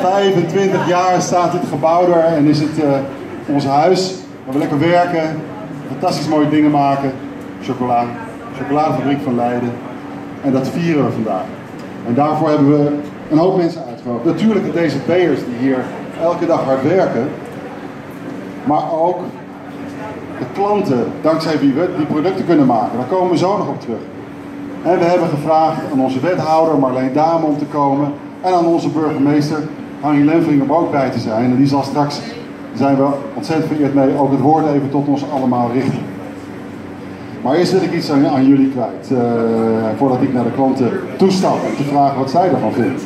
25 jaar staat dit gebouw er en is het ons huis waar we lekker werken, fantastisch mooie dingen maken. Chocola, chocoladefabriek van Leiden. En dat vieren we vandaag. En daarvoor hebben we een hoop mensen uitgenodigd. Natuurlijk de DZP'ers die hier elke dag hard werken. Maar ook de klanten, dankzij wie we die producten kunnen maken. Daar komen we zo nog op terug. En we hebben gevraagd aan onze wethouder Marleen Dame om te komen. En aan onze burgemeester Harry Lenvering om ook bij te zijn. En die zal straks, daar zijn we ontzettend vereerd mee, ook het woord even tot ons allemaal richten. Maar eerst wil ik iets aan jullie kwijt. Voordat ik naar de klanten toestap om te vragen wat zij ervan vinden.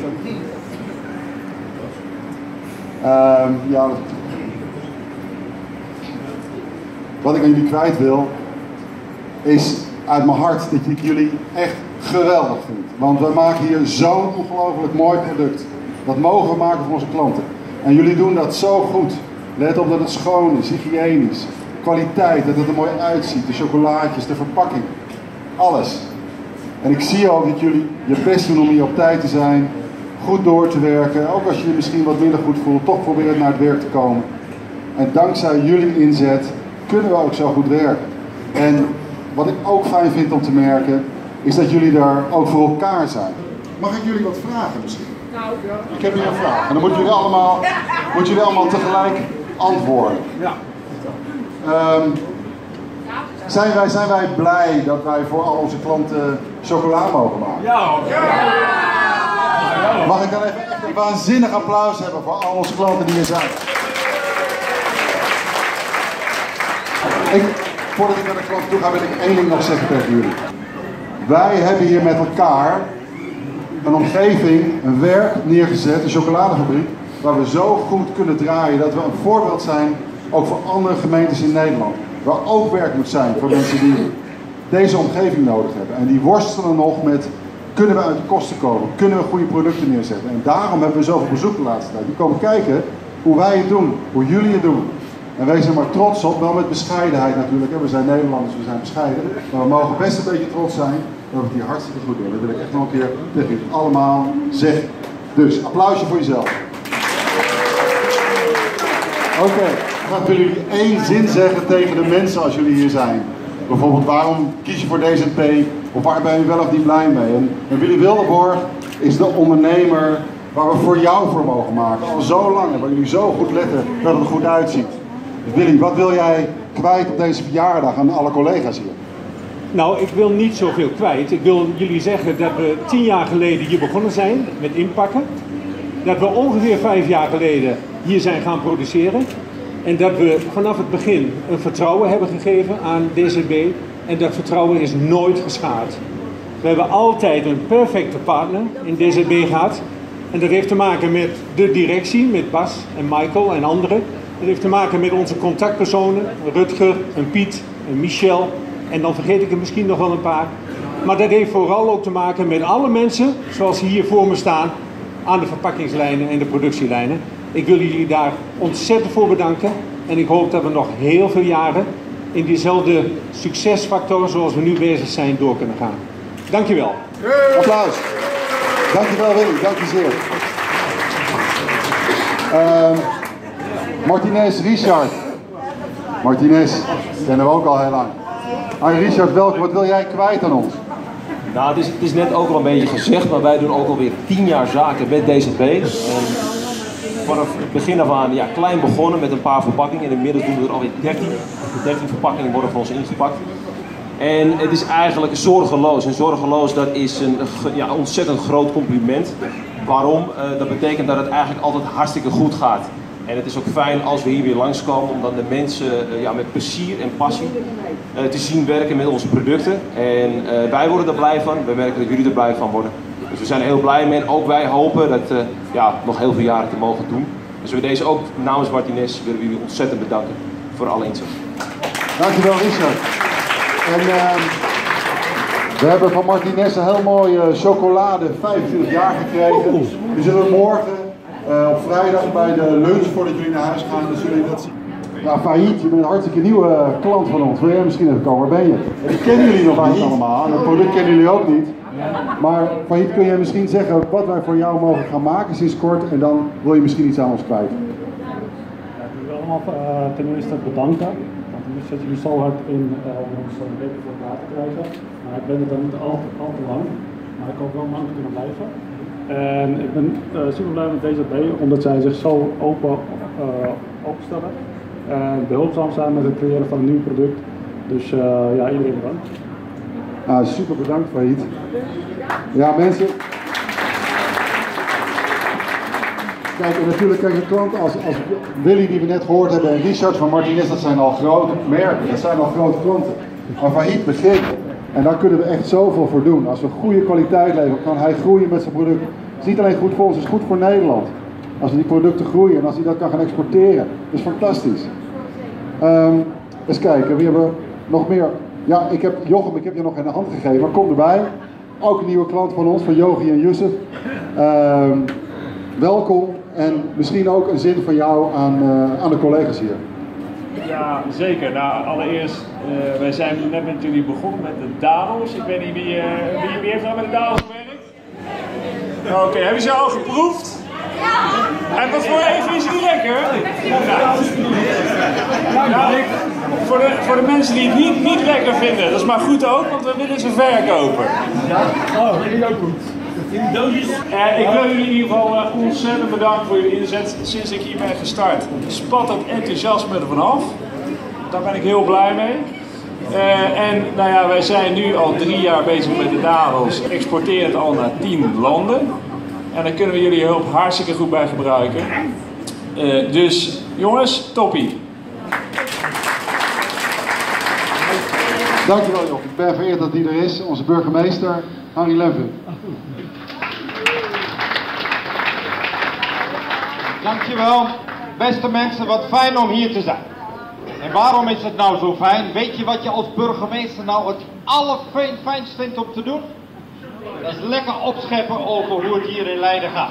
Wat ik aan jullie kwijt wil, is uit mijn hart dat ik jullie echt geweldig vind. Want we maken hier zo'n ongelooflijk mooi product. Dat mogen we maken voor onze klanten. En jullie doen dat zo goed. Let op dat het schoon is, hygiënisch. Kwaliteit, dat het er mooi uitziet. De chocolaatjes, de verpakking. Alles. En ik zie ook dat jullie je best doen om hier op tijd te zijn. Goed door te werken. Ook als je je misschien wat minder goed voelt. Toch proberen naar het werk te komen. En dankzij jullie inzet kunnen we ook zo goed werken. En wat ik ook fijn vind om te merken, is dat jullie daar ook voor elkaar zijn. Mag ik jullie wat vragen misschien? Nou, ja. Ik heb hier een vraag. En dan moeten jullie allemaal tegelijk antwoorden. Ja. Zijn wij blij dat wij voor al onze klanten chocola mogen maken? Ja. Mag ik dan even echt een waanzinnig applaus hebben voor al onze klanten die hier zijn? Voordat ik naar de klant toe ga, wil ik één ding nog zeggen tegen jullie. Wij hebben hier met elkaar een omgeving, een werk neergezet, een chocoladefabriek, waar we zo goed kunnen draaien dat we een voorbeeld zijn, ook voor andere gemeentes in Nederland. Waar ook werk moet zijn voor mensen die deze omgeving nodig hebben. En die worstelen nog met, kunnen we uit de kosten komen? Kunnen we goede producten neerzetten? En daarom hebben we zoveel bezoek de laatste tijd. Die komen kijken hoe wij het doen, hoe jullie het doen. En wees er maar trots op, wel met bescheidenheid natuurlijk. We zijn Nederlanders, we zijn bescheiden. Maar we mogen best een beetje trots zijn dat we het hier hartstikke goed doen. Dat wil ik echt nog een keer tegen jullie allemaal zeggen. Dus, applausje voor jezelf. Oké, dan willen jullie één zin zeggen tegen de mensen als jullie hier zijn. Bijvoorbeeld, waarom kies je voor DZP? Of waar ben je wel of niet blij mee? En Willy Wildeborg is de ondernemer waar we voor jou voor mogen maken. Al zo lang en waar jullie zo goed letten dat het er goed uitziet. Willy, wat wil jij kwijt op deze verjaardag aan alle collega's hier? Nou, ik wil niet zoveel kwijt. Ik wil jullie zeggen dat we 10 jaar geleden hier begonnen zijn met inpakken. Dat we ongeveer 5 jaar geleden hier zijn gaan produceren. En dat we vanaf het begin een vertrouwen hebben gegeven aan DZB. En dat vertrouwen is nooit geschaad. We hebben altijd een perfecte partner in DZB gehad. En dat heeft te maken met de directie, met Bas en Michael en anderen. Dat heeft te maken met onze contactpersonen, Rutger, en Piet, en Michel. En dan vergeet ik er misschien nog wel een paar. Maar dat heeft vooral ook te maken met alle mensen, zoals ze hier voor me staan, aan de verpakkingslijnen en de productielijnen. Ik wil jullie daar ontzettend voor bedanken. En ik hoop dat we nog heel veel jaren in diezelfde succesfactor zoals we nu bezig zijn door kunnen gaan. Dankjewel. Applaus. Dankjewel Willy, dank je zeer. Martinez, Richard. Martinez, kennen we ook al heel lang. Richard, wat wil jij kwijt aan ons? Nou, het is net ook al een beetje gezegd, maar wij doen ook alweer 10 jaar zaken met DZB. En vanaf het begin af aan klein begonnen met een paar verpakkingen. En inmiddels doen we er alweer 13. De 13 verpakkingen worden van ons ingepakt. En het is eigenlijk zorgeloos. En zorgeloos, dat is een ontzettend groot compliment. Waarom? Dat betekent dat het eigenlijk altijd hartstikke goed gaat. En het is ook fijn als we hier weer langskomen, om dan de mensen met plezier en passie te zien werken met onze producten. En wij worden er blij van, we merken dat jullie er blij van worden. Dus we zijn er heel blij mee en ook wij hopen dat nog heel veel jaren te mogen doen. Dus we deze ook namens Martinez willen we jullie ontzettend bedanken voor alle inzet. Dankjewel Richard. En we hebben van Martinez een heel mooie chocolade 25 jaar gekregen. Die zullen we morgen op vrijdag bij de lunch voordat jullie naar huis gaan, dan zullen jullie dat zien. Ja, Faïd, je bent een hartstikke nieuwe klant van ons. Wil jij misschien even komen? Waar ben je? Die kennen jullie nog niet allemaal. En het product kennen jullie ook niet. Maar Faïd, kun jij misschien zeggen wat wij voor jou mogen gaan maken sinds kort? En dan wil je misschien iets aan ons kwijt. Ja, ik wil allemaal ten eerste bedanken. Want nu zet jullie zo hard in om ons een beetje voor elkaar te krijgen. Maar ik ben er dan niet al te lang. Maar ik hoop wel lang te kunnen blijven. En ik ben super blij met DZB, omdat zij zich zo openstellen. En behulpzaam zijn met het creëren van een nieuw product. Dus ja, iedereen bedankt. Ah, super bedankt, Faïd. Ja, mensen. Kijk, en natuurlijk, kijk, een klant als Willy, die we net gehoord hebben, en Richard van Martinez, dat zijn al grote merken, dat zijn al grote klanten. Maar Faïd begint. En daar kunnen we echt zoveel voor doen. Als we goede kwaliteit leveren, kan hij groeien met zijn product. Het is niet alleen goed voor ons, het is goed voor Nederland. Als we die producten groeien en als hij dat kan gaan exporteren. Dat is fantastisch. Eens kijken, wie hebben we nog meer? Ja, Jochem, ik heb je nog in de hand gegeven, maar kom erbij. Ook een nieuwe klant van ons, van Yogi en Yusuf. Welkom en misschien ook een zin van jou aan de collega's hier. Ja, zeker. Nou, allereerst, wij zijn net met jullie begonnen met de dadels. Ik weet niet wie heeft nou met de dadels gewerkt? Oké, hebben ze al geproefd? Ja! En wat voor even is die lekker? Nou, voor de mensen die het niet lekker vinden, dat is maar goed ook, want we willen ze verkopen. Ja? Oh, dat vind ik ook goed. Ik wil jullie in ieder geval ontzettend bedanken voor jullie inzet sinds ik hier ben gestart. Spat het enthousiasme er vanaf. Daar ben ik heel blij mee. En nou ja, wij zijn nu al 3 jaar bezig met de dadels, exporteren het al naar 10 landen. En daar kunnen we jullie hulp hartstikke goed bij gebruiken. Dus jongens, toppie. Dankjewel Job, ik ben vereerd dat die er is, onze burgemeester Harry Levin. Dankjewel, beste mensen, wat fijn om hier te zijn. En waarom is het nou zo fijn? Weet je wat je als burgemeester nou het allerfijnst vindt om te doen? Dat is lekker opscheppen over hoe het hier in Leiden gaat.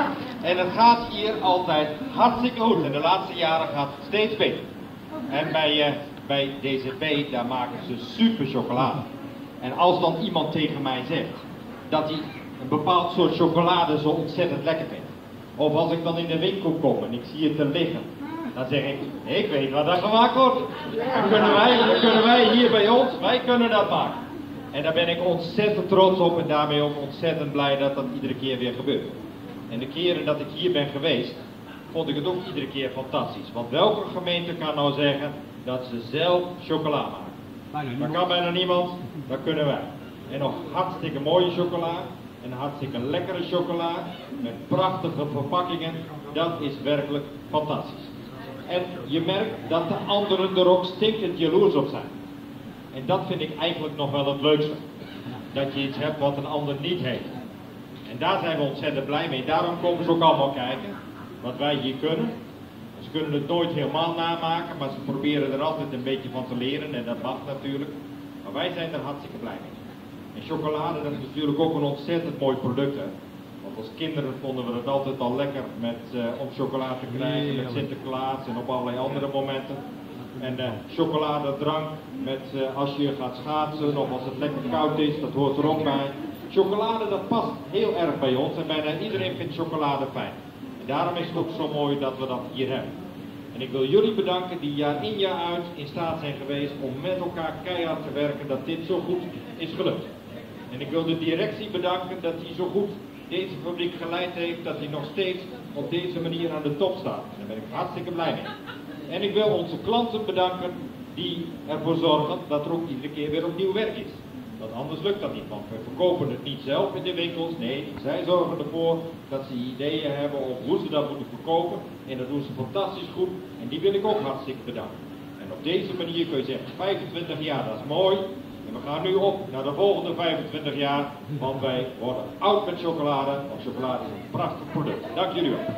En het gaat hier altijd hartstikke goed. En de laatste jaren gaat het steeds beter. En bij DZB, daar maken ze super chocolade. En als dan iemand tegen mij zegt dat hij een bepaald soort chocolade zo ontzettend lekker vindt. Of als ik dan in de winkel kom en ik zie het er liggen. Dan zeg ik weet wat dat gemaakt wordt. Dan kunnen wij hier bij ons, wij kunnen dat maken. En daar ben ik ontzettend trots op en daarmee ook ontzettend blij dat dat iedere keer weer gebeurt. En de keren dat ik hier ben geweest, vond ik het ook iedere keer fantastisch. Want welke gemeente kan nou zeggen dat ze zelf chocola maken? Dat kan bijna niemand, dat kunnen wij. En nog hartstikke mooie chocola. En hartstikke lekkere chocola. Met prachtige verpakkingen. Dat is werkelijk fantastisch. En je merkt dat de anderen er ook stinkend jaloers op zijn. En dat vind ik eigenlijk nog wel het leukste. Dat je iets hebt wat een ander niet heeft. En daar zijn we ontzettend blij mee. Daarom komen ze ook allemaal kijken. Wat wij hier kunnen. Ze kunnen het nooit helemaal namaken. Maar ze proberen er altijd een beetje van te leren. En dat mag natuurlijk. Maar wij zijn er hartstikke blij mee. En chocolade, dat is natuurlijk ook een ontzettend mooi product. Hè? Want als kinderen vonden we het altijd al lekker om chocolade te krijgen. Met Sinterklaas en op allerlei andere momenten. En chocoladedrank als je gaat schaatsen of als het lekker koud is, dat hoort er ook bij. Chocolade, dat past heel erg bij ons en bijna iedereen vindt chocolade fijn. En daarom is het ook zo mooi dat we dat hier hebben. En ik wil jullie bedanken die jaar in jaar uit in staat zijn geweest om met elkaar keihard te werken dat dit zo goed is gelukt. En ik wil de directie bedanken dat hij zo goed deze fabriek geleid heeft, dat hij nog steeds op deze manier aan de top staat. En daar ben ik hartstikke blij mee. En ik wil onze klanten bedanken die ervoor zorgen dat er ook iedere keer weer opnieuw werk is. Want anders lukt dat niet, want we verkopen het niet zelf in de winkels. Nee, zij zorgen ervoor dat ze ideeën hebben over hoe ze dat moeten verkopen. En dat doen ze fantastisch goed. En die wil ik ook hartstikke bedanken. En op deze manier kun je zeggen, 25 jaar, dat is mooi. En we gaan nu op naar de volgende 25 jaar. Want wij worden oud met chocolade. Want chocolade is een prachtig product. Dank jullie wel.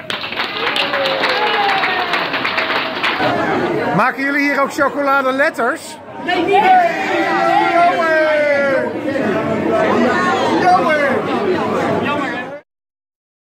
Maken jullie hier ook chocoladeletters? Nee, niet.